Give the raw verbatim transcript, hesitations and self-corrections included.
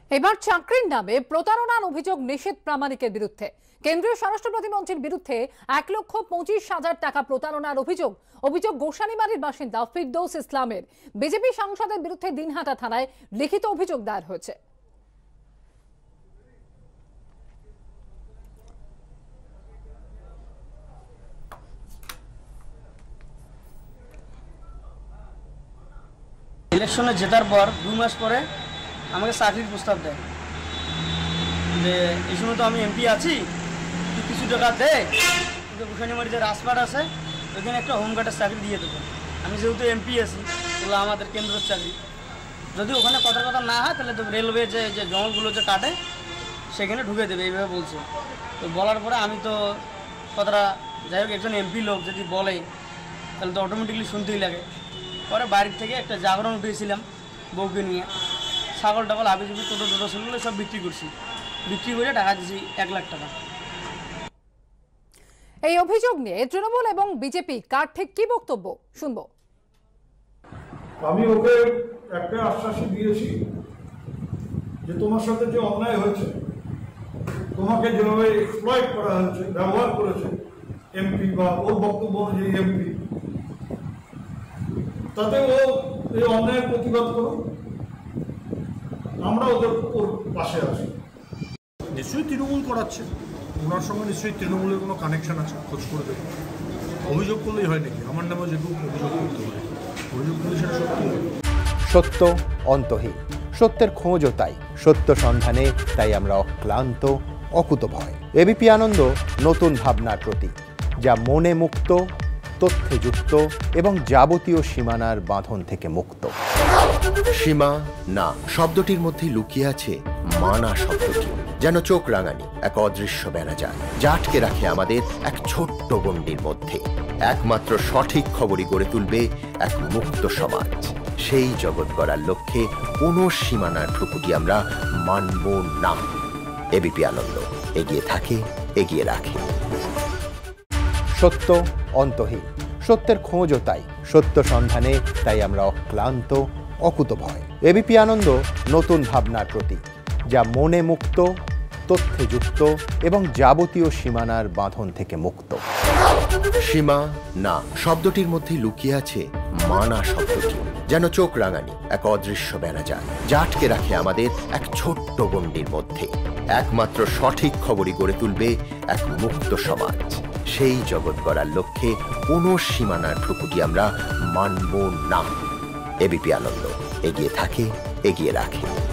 এবার চাকরির নামে প্রতারণার অভিযোগ নিষেধ প্রামাণিকের বিরুদ্ধে। কেন্দ্রীয় স্বরাষ্ট্র প্রতিমন্ত্রীর বিরুদ্ধে এক লক্ষ পঁচিশ হাজার টাকা প্রতারণার অভিযোগ অভিযোগ গোসানিবাড়ির বাসিন্দা ফিরদৌস ইসলামের। বিজেপি সাংসদের বিরুদ্ধে দিনহাটা থানায় লিখিত অভিযোগ দায়ের হয়েছে। ইলেকশনে জেতার পর দুই মাস পরে আমাকে চাকরির প্রস্তাব দেয় যে এই সময় তো আমি এমপি আছি, তুই কিছু টাকা দে, গোসানিবাড়ি যে রাজপাট আছে ওইখানে একটা হোমগার্ডের চাকরি দিয়ে দেবো। আমি যেহেতু এমপি আছি, ওগুলো আমাদের কেন্দ্রের চাকরি, যদি ওখানে কথা কথা না হয় তাহলে তো রেলওয়ে যে যে জঙ্গলগুলো যে কাটে সেখানে ঢুকে দেবে, এইভাবে বলছে। তো বলার পরে আমি তো কথাটা, যাই হোক একজন এমপি লোক যদি বলে তাহলে তো অটোমেটিকলি শুনতেই লাগে। পরে বাড়ির থেকে একটা জাগরণ উঠেছিলাম বউকে নিয়ে, ছাগল টাগল আবি জুবি টোটো টোটো সেগুলো সব বিক্রি করছি, বিক্রি করে টাকা দিয়েছি এক লাখ টাকা। এই অভিযোগ নিয়ে তৃণমূল এবং বিজেপি কার ঠিক কি বক্তব্য শুনবো। আমি ওকে একটা আশ্বাস দিয়েছি যে তোমার সাথে যে অন্যায় হয়েছে, তোমাকে যেভাবে এক্সপ্লয়েট করা হয়েছে, ব্যবহার করেছে এমপি বা ওর বক্তব্য অনুযায়ী এমপি, তাতে ও এই অন্যায়ের প্রতিবাদ করো, আমরা ওদের ওর পাশে আছি। নিশ্চয়ই তৃণমূল করাচ্ছে, ওনার সঙ্গে নিশ্চয়ই তৃণমূলের কোনো কানেকশন আছে, খোঁজ করে দেবে। অভিযোগ করলেই হয় নাকি? আমার নামে যে কেউ অভিযোগ করতে পারে, অভিযোগ করলে সেটা সত্যি হয়। সত্য অন্তহীন, সত্যের খোঁজও তাই, সত্য সন্ধানে তাই আমরা অক্লান্ত, অকুতভয়। এবিপি আনন্দ নতুন ভাবনার প্রতীক, যা মনে মুক্ত, তথ্যে যুক্ত এবং যাবতীয় সীমানার বাঁধন থেকে মুক্ত। সীমা না শব্দটির মধ্যে লুকিয়ে আছে মানা শব্দটি, যেন চোখ রাঙানি এক অদৃশ্য বেড়াজাল, যা আটকে রাখে আমাদের এক ছোট্ট গণ্ডির মধ্যে। একমাত্র সঠিক খবরই গড়ে তুলবে এক মুক্ত সমাজ। সেই জগৎ গড়ার লক্ষ্যে কোনো সীমানার ঠুকুটি আমরা মানব না। এবিপি আনন্দ এগিয়ে থাকে, এগিয়ে রাখে। সত্য অন্তহীন, সত্যের খোঁজও তাই, সত্য সন্ধানে তাই আমরা অক্লান্ত, অকুতভয়। এবিপি আনন্দ নতুন ভাবনার প্রতীক, যা মনে মুক্ত, তথ্যে যুক্ত এবং যাবতীয় সীমানার বাঁধন থেকে মুক্ত। সীমা না শব্দটির মধ্যে লুকিয়ে আছে মানা শব্দটি, যেন চোখ রাঙানি এক অদৃশ্য বেড়াজাল, যা আটকে রাখে আমাদের এক ছোট্ট গণ্ডির মধ্যে। একমাত্র সঠিক খবরই গড়ে তুলবে এক মুক্ত সমাজ। সেই জগৎ গড়ার লক্ষ্যে কোনো সীমানার ঠুকুটি আমরা মানব না। এবিপি আনন্দ এগিয়ে থাকে, এগিয়ে রাখে।